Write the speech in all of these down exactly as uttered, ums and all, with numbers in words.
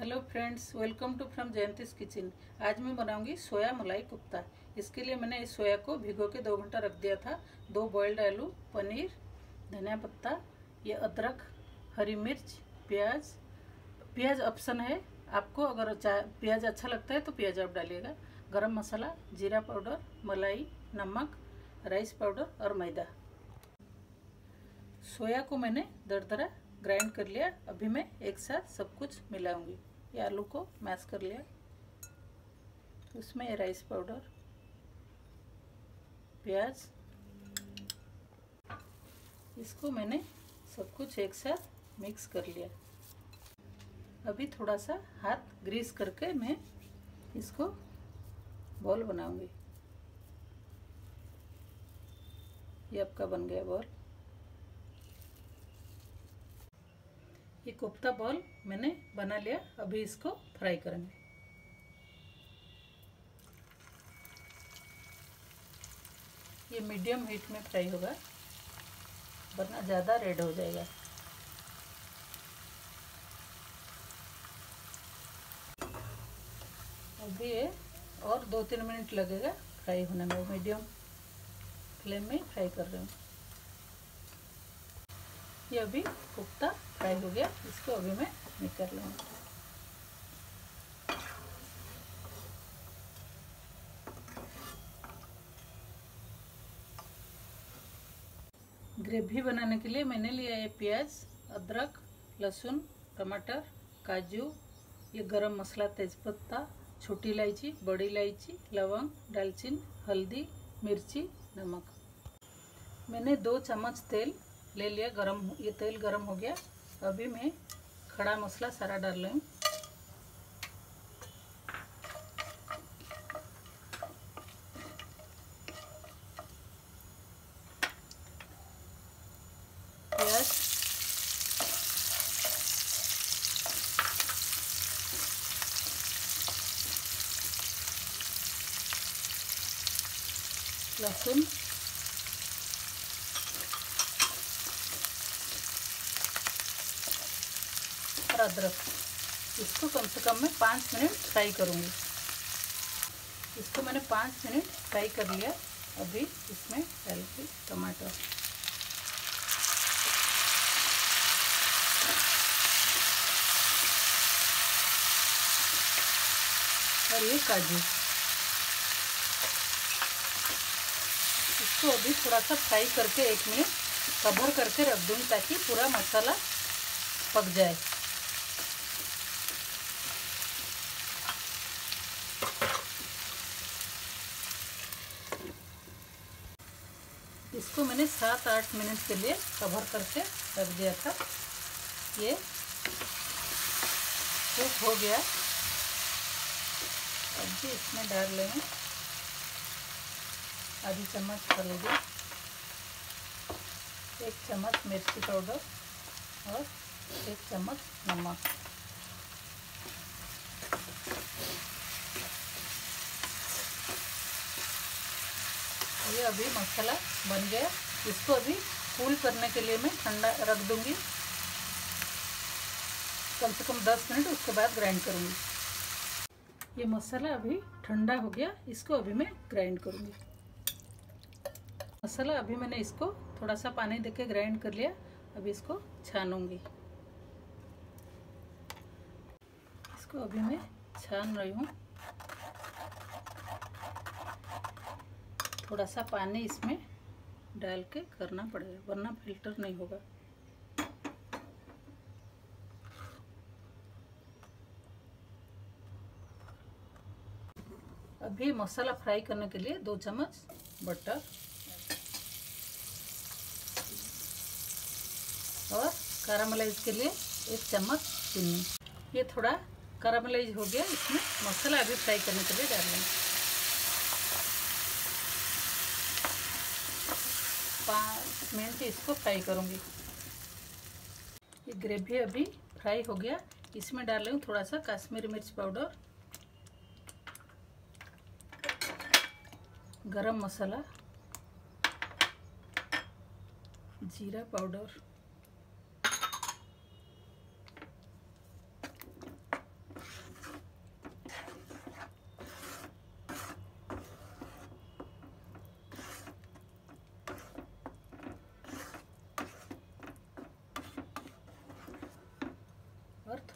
Hello friends, welcome to from Jayanti's kitchen. आज मैं बनाऊंगी सोया मलाई कोफ्ता। इसके लिए मैंने इस सोया को भिगो के दो घंटा रख दिया था। दो बॉइल्ड आलू, पनीर, धनिया पत्ता, ये अदरक, हरी मिर्च, प्याज। प्याज ऑप्शन है, आपको अगर प्याज अच्छा लगता है तो प्याज आप डालिएगा। गरम मसाला, जीरा पाउडर, मलाई, नमक, राइस पाउडर और मैदा। सोया को मैंने दरदरा ग्राइंड कर लिया। अभी मैं एक साथ सब कुछ मिलाऊंगी। ये आलू को मैश कर लिया, उसमें राइस पाउडर, प्याज, इसको मैंने सब कुछ एक साथ मिक्स कर लिया। अभी थोड़ा सा हाथ ग्रीस करके मैं इसको बॉल बनाऊंगी। ये आपका बन गया बॉल। ये कोफ्ता बॉल मैंने बना लिया। अभी इसको फ्राई करेंगे। ये मीडियम हीट में फ्राई होगा, वरना ज़्यादा रेड हो जाएगा। अभी ये और दो तीन मिनट लगेगा फ्राई होने में। मीडियम फ्लेम में फ्राई कर रही हूँ। ये अभी कोफ्ता फ्राई हो गया। इसको अभी मैं निकाल लूँगी। ग्रेवी बनाने के लिए मैंने लिया है प्याज, अदरक, लहसुन, टमाटर, काजू, ये गरम मसाला, तेज़पत्ता, छोटी इलायची, बड़ी इलायची, लवंग, दालचीनी, हल्दी, मिर्ची, नमक। मैंने दो चम्मच तेल ले लिया गरम। ये तेल गरम हो गया। अभी मैं खड़ा मसाला सारा डाल रही हूँ। प्याज, लहसुन, और अदरक। इसको कम से कम मैं पाँच मिनट फ्राई करूँगी। इसको मैंने पाँच मिनट फ्राई कर लिया। अभी इसमें डाल के टमाटर, और ये काजू। इसको अभी थोड़ा सा फ्राई करके एक मिनट कवर करके रख दूँगी, ताकि पूरा मसाला पक जाए। इसको मैंने सात आठ मिनट के लिए कवर करके रख दिया था। ये कुक हो गया। अब भी इसमें डाल लेंगे आधी चम्मच हल्दी, एक चम्मच मिर्ची पाउडर और एक चम्मच नमक। ये अभी मसाला बन गया। इसको अभी कूल करने के लिए मैं ठंडा रख दूंगी। कम से कम दस मिनट, उसके बाद ग्राइंड करूंगी। ये मसाला अभी ठंडा हो गया। इसको अभी मैं ग्राइंड करूंगी। मसाला अभी मैंने इसको थोड़ा सा पानी देके ग्राइंड कर लिया। अभी इसको छानूंगी। इसको अभी मैं छान रही हूँ। थोड़ा सा पानी इसमें डाल के करना पड़ेगा, वरना फिल्टर नहीं होगा। अभी मसाला फ्राई करने के लिए दो चम्मच बटर और कैरामलाइज के लिए एक चम्मच चीनी। ये थोड़ा कैरामलाइज हो गया। इसमें मसाला अभी फ्राई करने के लिए डाल लेंगे। पाँच मिनट इसको फ्राई करूंगी। ये ग्रेवी अभी फ्राई हो गया। इसमें डाल रही हूँ थोड़ा सा कश्मीरी मिर्च पाउडर, गरम मसाला, जीरा पाउडर,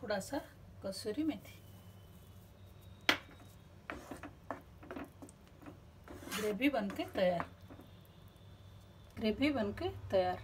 थोड़ा सा कसूरी मेथी। ग्रेवी बनके तैयार। ग्रेवी बनके तैयार।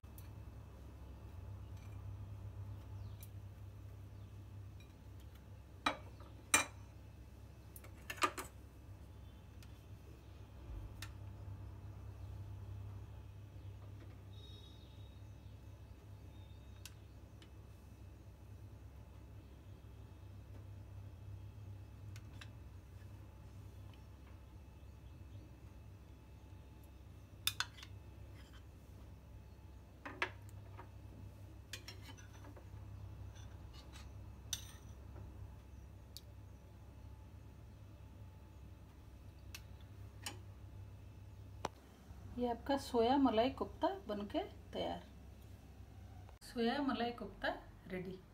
ये आपका सोया मलाई कोफ्ता बनके तैयार। सोया मलाई कोफ्ता रेडी।